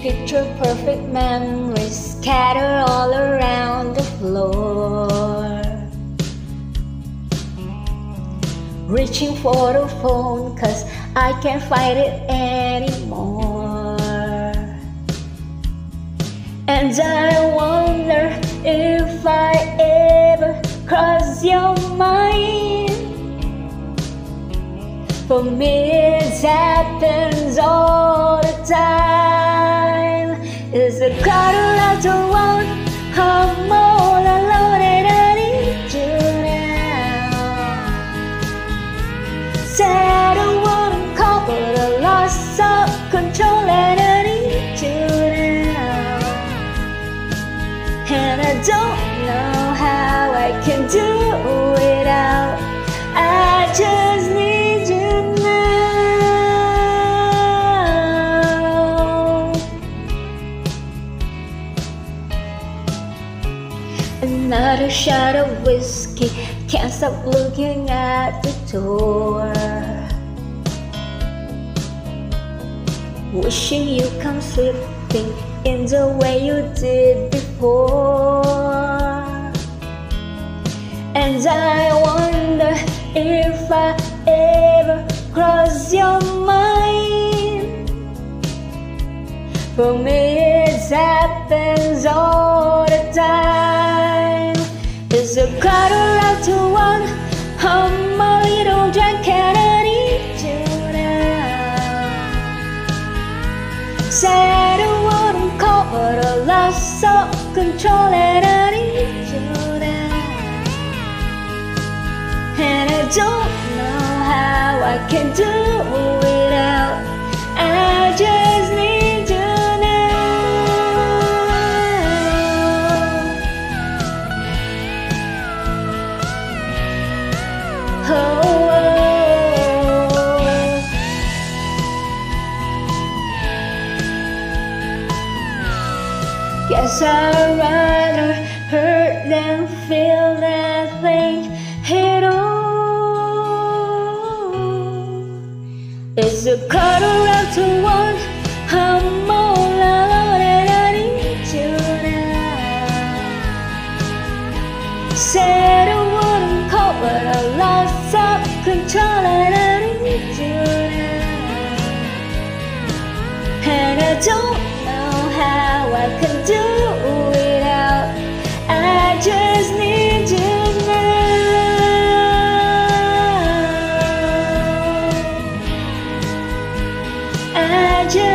Picture perfect memories scattered all around the floor. Reaching for the phone cause I can't find it anymore. And I wonder if I ever cross your mind. For me it happens all the time. It's the crowd around the one, I'm all alone and I need you now. Said I wouldn't call but I lost some control and I need you now. And I don't know how I can do without. I just need you now. Another shot of whiskey, can't stop looking at the door. Wishing you come slipping in the way you did before. And I wonder if I ever cross your mind. For me it happens all the time. It's a crowd around to one, I'm a little drunk and I need you now. Said I wouldn't call but I lost some control and I need you now. And I don't know how I can do without. I just need you now. Oh, guess I'd rather hurt than feel that thing at all. It's a crowd around to one, I'm all alone and I need you now. Said I wouldn't call but I lost some control and I need you now. And I don't know how I can do without. I just need you now. I just